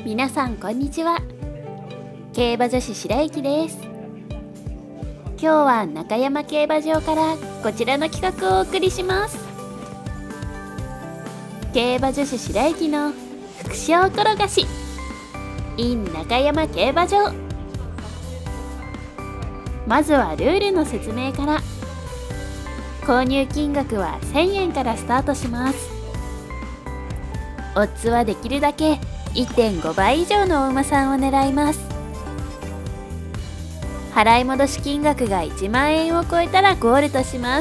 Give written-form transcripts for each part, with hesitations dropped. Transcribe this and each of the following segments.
皆さんこんにちは。競馬女子白雪です。今日は中山競馬場からこちらの企画をお送りします。競馬女子白雪の副賞転がし in 中山競馬場。まずはルールの説明から。購入金額は1000円からスタートします。オッズはできるだけ 1.5 倍以上のお馬さんを狙います。払い戻し金額が1万円を超えたらゴールとします。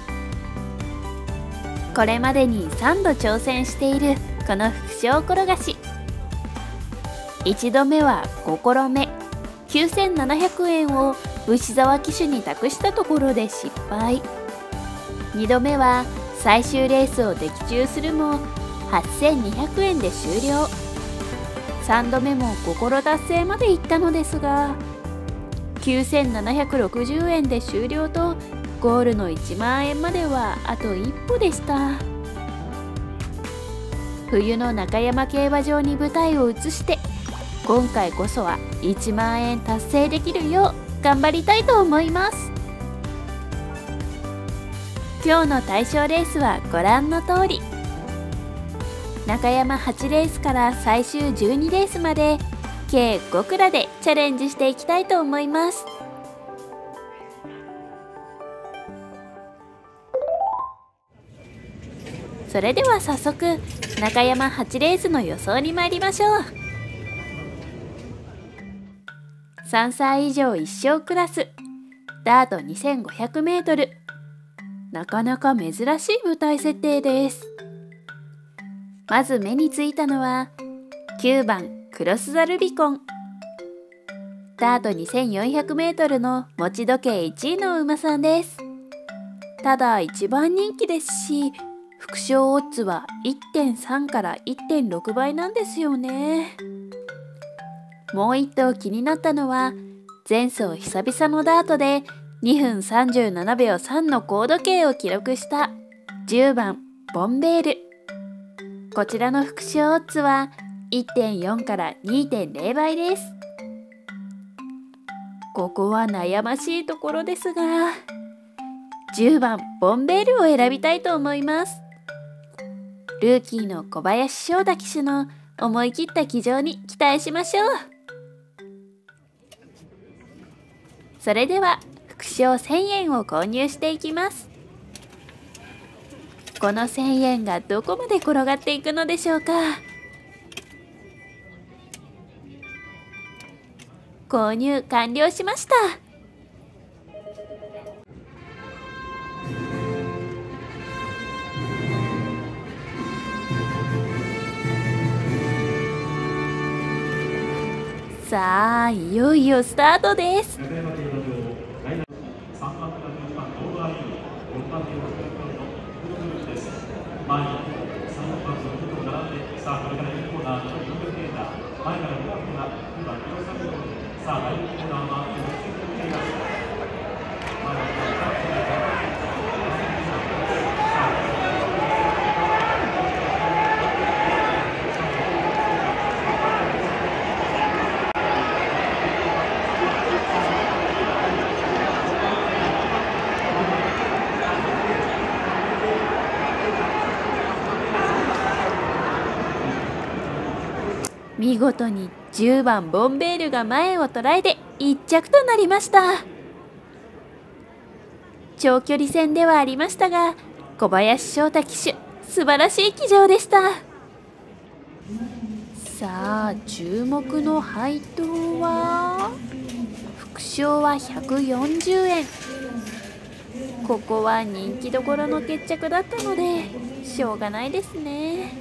これまでに3度挑戦しているこの副賞転がし。1度目は5コロ目9700円を牛沢騎手に託したところで失敗。2度目は最終レースを的中するも8200円で終了。3度目も心達成までいったのですが9760円で終了とゴールの1万円まではあと一歩でした。冬の中山競馬場に舞台を移して今回こそは1万円達成できるよう頑張りたいと思います。今日の対象レースはご覧の通り。中山8レースから最終12レースまで計5クラでチャレンジしていきたいと思います。それでは早速中山8レースの予想に参りましょう。3歳以上1勝クラスダート 2500m。 なかなか珍しい舞台設定です。まず目についたのは9番クロスザルビコン。ダート 2400m の持ち時計1位の馬さんです。ただ一番人気ですし副賞オッズは 1.3 から 1.6 倍なんですよね。もう一頭気になったのは前走久々のダートで2分37秒3の高時計を記録した10番ボンベール。こちらの副賞オッズは 1.4 から 2.0 倍です。ここは悩ましいところですが10番ボンベールを選びたいと思います。ルーキーの小林翔太騎手の思い切った騎乗に期待しましょう。それでは副賞1000円を購入していきます。この1000円がどこまで転がっていくのでしょうか。購入完了しました。さあいよいよスタートです。見事に10番ボンベールが前を捉えて1着となりました。長距離戦ではありましたが小林翔太騎手素晴らしい騎乗でした。さあ注目の配当は副賞は140円。ここは人気どころの決着だったのでしょうがないですね。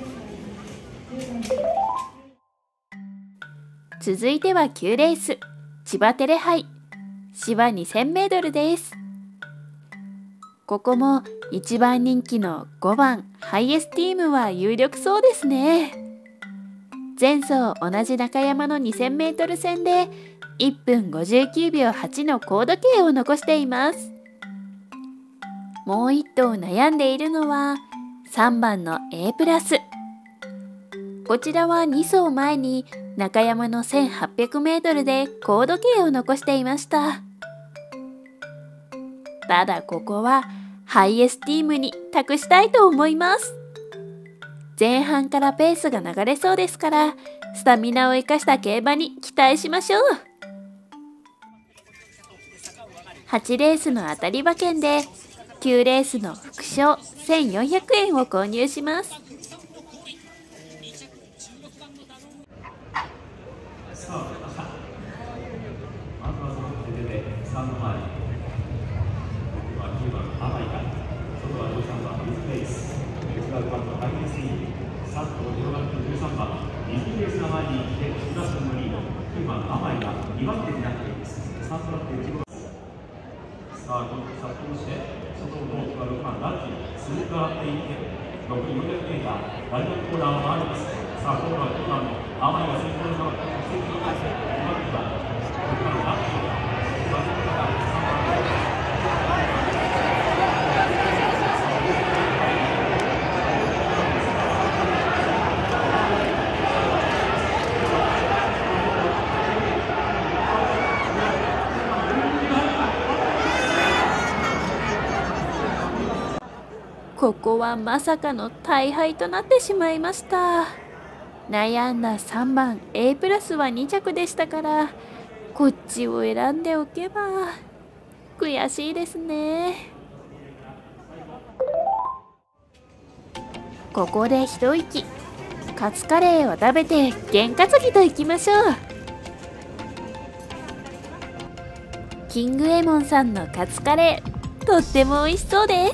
続いては9レース千葉テレ杯芝 2000m です。ここも一番人気の5番ハイエスティームは有力そうですね。前走同じ中山の 2000m 戦で1分59秒8の高時計を残しています。もう一頭悩んでいるのは3番の A プラス。こちらは2走前に中山の1800メートルで高度計を残していました。ただここはハイエスティームに託したいと思います。前半からペースが流れそうですから、スタミナを生かした競馬に期待しましょう。8レースの当たり馬券で9レースの副賞1400円を購入します。 さあ、この殺到して、外の奥は6番ラッキー、通過っていって、残り400メーター、第4コーナーを回ります。さあ、今度は9番の甘いが先頭に回って、そして9番6番ラッキーが、 ここはまさかの大敗となってしまいました。悩んだ3番 A プラスは2着でしたから、こっちを選んでおけば。悔しいですね。ここで一息、カツカレーを食べて験担ぎといきましょう。キングエモンさんのカツカレー、とっても美味しそうです。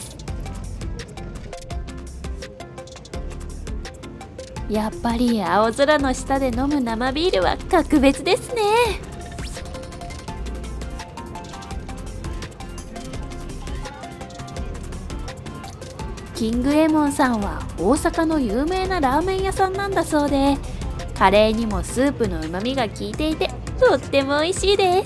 やっぱり青空の下で飲む生ビールは格別ですね。キングエモンさんは大阪の有名なラーメン屋さんなんだそうで、カレーにもスープのうまみが効いていてとっても美味しいです。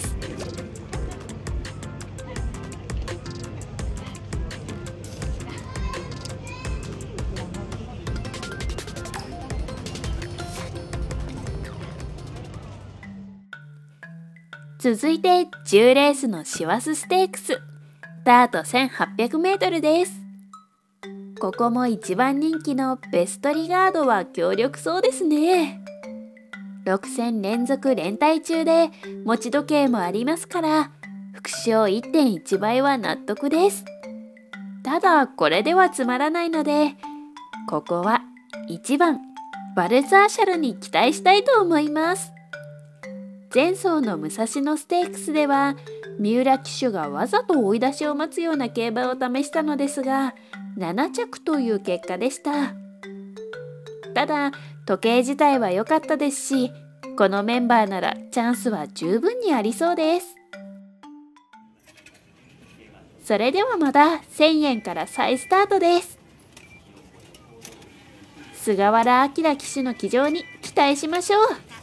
続いて10レースの師走ステークス、ダート1800メートルです。ここも一番人気のベストリガードは強力そうですね。6戦連続連敗中で持ち時計もありますから、副賞 1.1 倍は納得です。ただこれではつまらないので、ここは1番バルザーシャルに期待したいと思います。前走の武蔵野ステークスでは三浦騎手がわざと追い出しを待つような競馬を試したのですが、7着という結果でした。ただ時計自体は良かったですし、このメンバーならチャンスは十分にありそうです。それではまた1000円から再スタートです。菅原明騎手の騎乗に期待しましょう。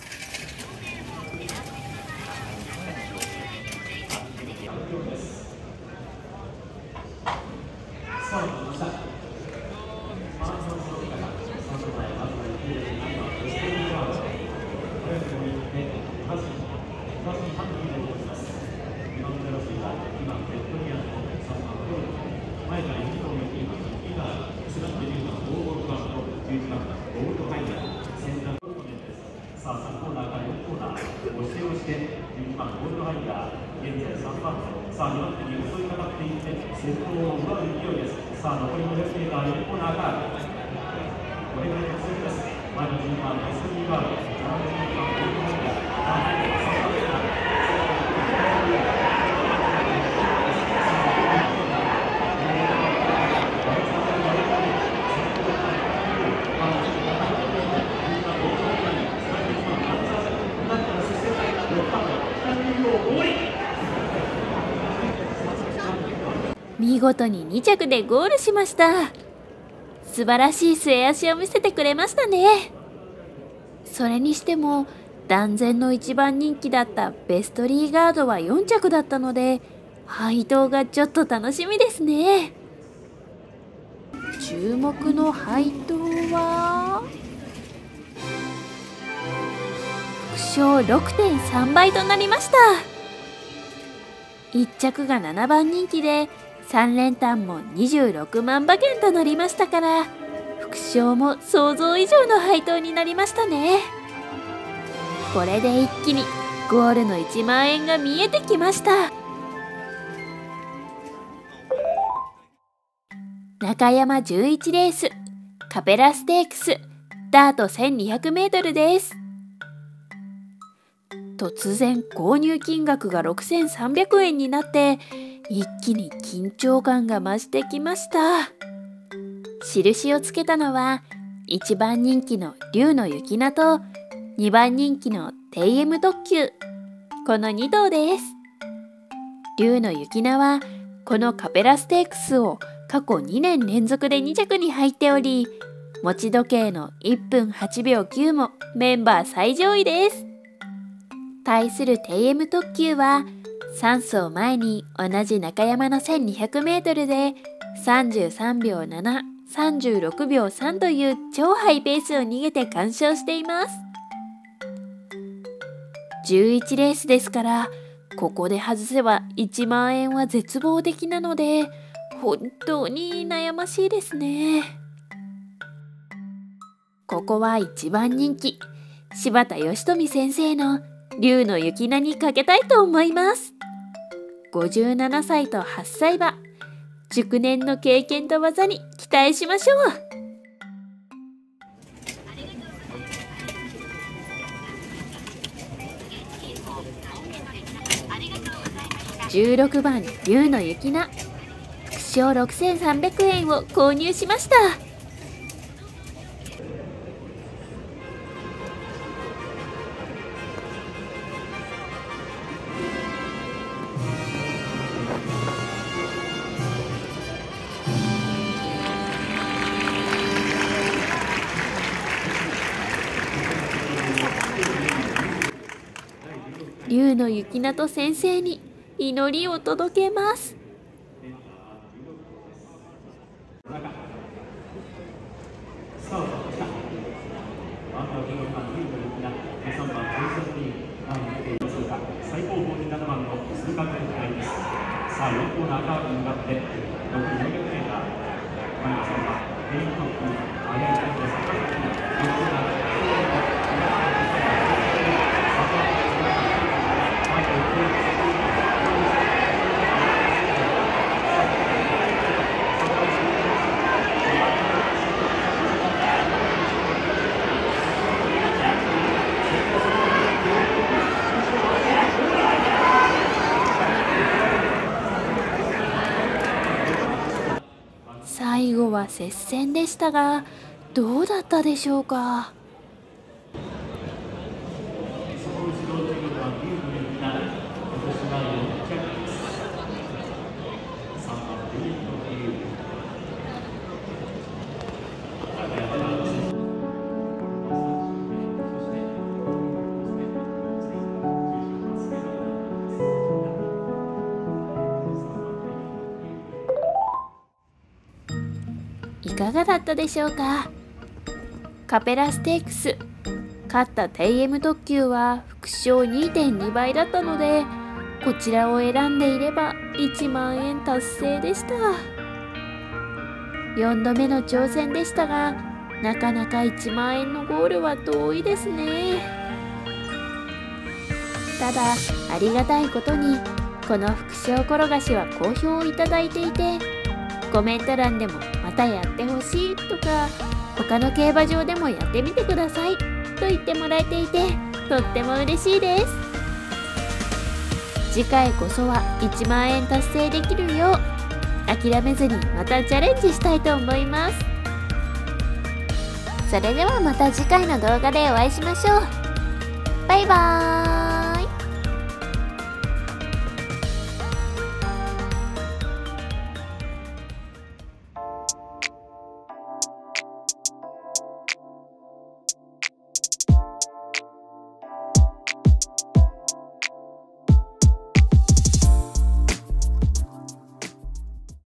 さあ、3コーナーから4コーナー、押して押して、12番ゴールドハイヤー、現在3番手、さあ、2番手に襲いかかっていって、先頭を奪う勢いです。さあ、残り500メーター、4コーナーから、これぐらいの強いです。前の12番、ベストリーガード、7番、12番、ゴールドハイヤー、3番手が、 見事に2着でゴールしました。素晴らしい末脚を見せてくれましたね。それにしても断然の一番人気だったベストリーガードは4着だったので、配当がちょっと楽しみですね。注目の配当は副賞 6.3 倍となりました。1着が7番人気で3連単も26万馬券となりましたから、副賞も想像以上の配当になりましたね。これで一気にゴールの1万円が見えてきました。中山11レースカペラステークスダート 1200m です。突然購入金額が6300円になって一気に緊張感が増してきました。印をつけたのは1番人気の龍の雪菜と2番人気のTM特急、この2頭です。龍の雪菜はこのカペラステークスを過去2年連続で2着に入っており、持ち時計の1分8秒9もメンバー最上位です。対する TM 特急は3走前に同じ中山の 1200m で33秒7、36秒3という超ハイペースを逃げて完勝しています。11レースですから、ここで外せば1万円は絶望的なので、本当に悩ましいですね。ここは1番人気柴田義富先生の龍の雪菜にかけたいと思います。57歳と8歳馬、熟年の経験と技に期待しましょう。16番龍の雪菜、副賞6300円を購入しました。龍の雪菜と先生に祈りを届けます。 最高峰に7番の通過点です。さあ4コーナーカーブに向かって残り400m、マリナさんはテイクトップ速いタイムで3番手に最後は接戦でしたが、どうだったでしょうか。いかがだったでしょうか。カペラステークス勝った TM 特急は副賞 2.2 倍だったので、こちらを選んでいれば1万円達成でした。4度目の挑戦でしたが、なかなか1万円のゴールは遠いですね。ただありがたいことにこの副賞転がしは好評をいただいていて、コメント欄でもまたやってほしいとか、他の競馬場でもやってみてくださいと言ってもらえていて、とっても嬉しいです。次回こそは1万円達成できるよう諦めずにまたチャレンジしたいと思います。それではまた次回の動画でお会いしましょう。バイバーイ。